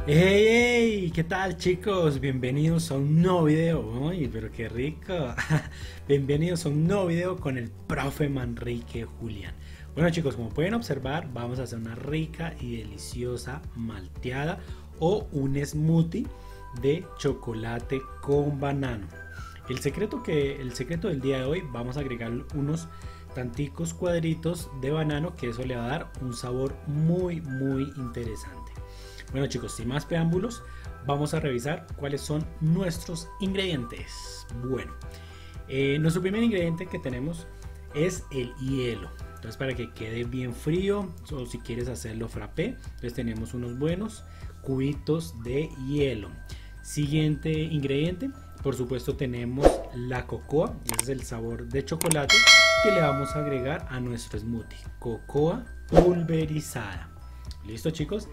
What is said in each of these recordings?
Hey, hey, ¿qué tal chicos? Bienvenidos a un nuevo video. Uy, pero qué rico. Bienvenidos a un nuevo video con el profe Manrique Julián. Bueno chicos, como pueden observar, vamos a hacer una rica y deliciosa malteada o un smoothie de chocolate con banano. El secreto del día de hoy, vamos a agregar unos tanticos cuadritos de banano, que eso le va a dar un sabor muy interesante. Bueno chicos, sin más preámbulos, vamos a revisar cuáles son nuestros ingredientes. Bueno, nuestro primer ingrediente que tenemos es el hielo. Entonces, para que quede bien frío, o si quieres hacerlo frappé, entonces tenemos unos buenos cubitos de hielo. Siguiente ingrediente, por supuesto tenemos la cocoa, ese es el sabor de chocolate que le vamos a agregar a nuestro smoothie. Cocoa pulverizada. ¿Listo chicos?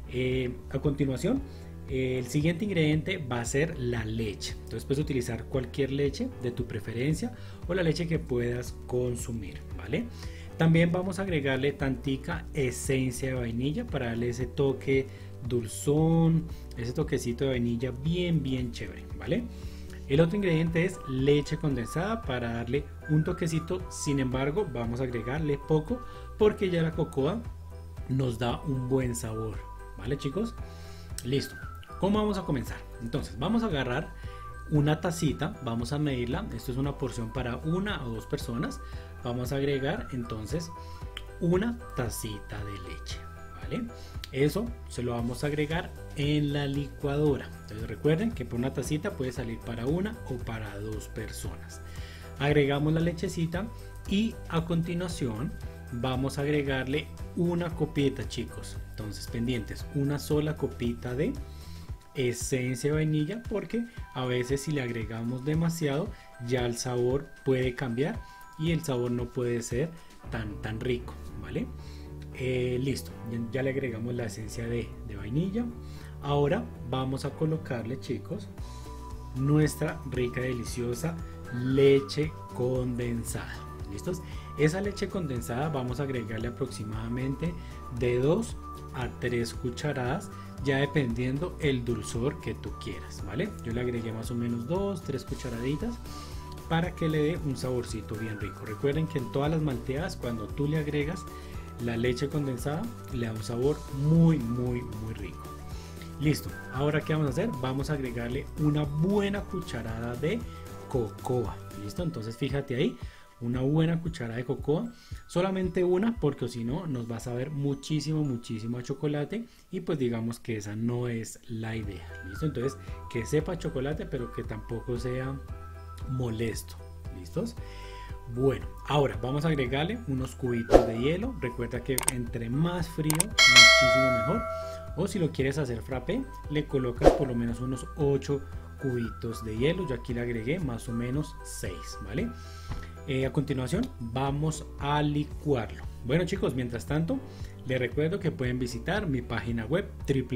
A continuación, el siguiente ingrediente va a ser la leche. Entonces puedes utilizar cualquier leche de tu preferencia o la leche que puedas consumir, ¿vale? También vamos a agregarle tantica esencia de vainilla para darle ese toque dulzón, ese toquecito de vainilla bien chévere, ¿vale? El otro ingrediente es leche condensada para darle un toquecito. Sin embargo, vamos a agregarle poco porque ya la cocoa nos da un buen sabor. ¿Vale chicos? Listo. ¿Cómo vamos a comenzar? Entonces vamos a agarrar una tacita, vamos a medirla. Esto es una porción para una o dos personas. Vamos a agregar entonces una tacita de leche, ¿vale? Eso se lo vamos a agregar en la licuadora. Entonces recuerden que por una tacita puede salir para una o para dos personas. Agregamos la lechecita y a continuación vamos a agregarle una copita, chicos. Entonces pendientes, una sola copita de esencia de vainilla, porque a veces si le agregamos demasiado ya el sabor puede cambiar y el sabor no puede ser tan rico, ¿vale? Listo, ya le agregamos la esencia de vainilla. Ahora vamos a colocarle, chicos, nuestra rica y deliciosa leche condensada. ¿Listos? Esa leche condensada vamos a agregarle aproximadamente de 2 a 3 cucharadas, ya dependiendo el dulzor que tú quieras, ¿vale? Yo le agregué más o menos 2-3 cucharaditas para que le dé un saborcito bien rico. Recuerden que en todas las malteadas, cuando tú le agregas la leche condensada, le da un sabor muy rico. Listo, ahora ¿qué vamos a hacer? Vamos a agregarle una buena cucharada de cocoa. ¿Listo? Entonces fíjate ahí, una buena cucharada de cocoa, solamente una, porque si no nos va a saber muchísimo a chocolate y pues digamos que esa no es la idea. ¿Listo? Entonces que sepa chocolate pero que tampoco sea molesto. ¿Listos? Bueno, ahora vamos a agregarle unos cubitos de hielo. Recuerda que entre más frío muchísimo mejor, o si lo quieres hacer frappé le colocas por lo menos unos 8 cubitos de hielo. Yo aquí le agregué más o menos 6, ¿vale? A continuación vamos a licuarlo. Bueno chicos, mientras tanto les recuerdo que pueden visitar mi página web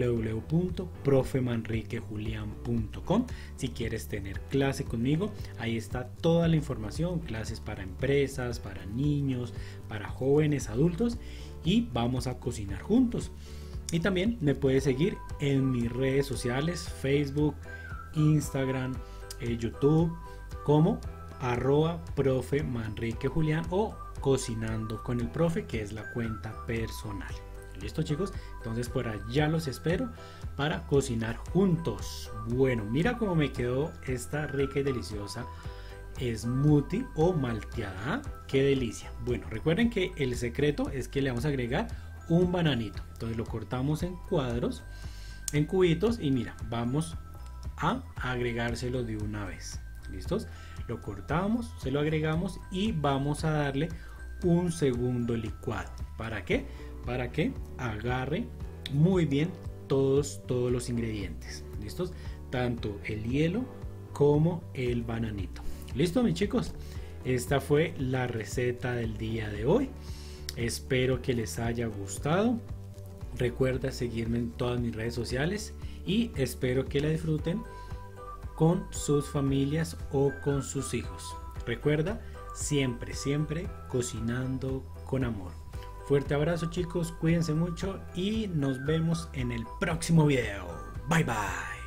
www.profemanriquejulian.com. Si quieres tener clase conmigo, ahí está toda la información, clases para empresas, para niños, para jóvenes, adultos, y vamos a cocinar juntos. Y también me puedes seguir en mis redes sociales, Facebook, Instagram, YouTube, como @profe Manrique Julián o cocinando con el profe, que es la cuenta personal. Listo chicos, entonces por allá los espero para cocinar juntos. Bueno, mira cómo me quedó esta rica y deliciosa smoothie o malteada. Qué delicia. Bueno, recuerden que el secreto es que le vamos a agregar un bananito. Entonces lo cortamos en cuadros, en cubitos, y mira, vamos a agregárselo de una vez. ¿Listos? Lo cortamos, se lo agregamos y vamos a darle un segundo licuado. ¿Para qué? Para que agarre muy bien todos los ingredientes. ¿Listos? Tanto el hielo como el bananito. ¿Listo, mis chicos? Esta fue la receta del día de hoy. Espero que les haya gustado. Recuerda seguirme en todas mis redes sociales y espero que la disfruten con sus familias o con sus hijos. Recuerda, siempre cocinando con amor. Fuerte abrazo chicos, cuídense mucho y nos vemos en el próximo video. Bye bye.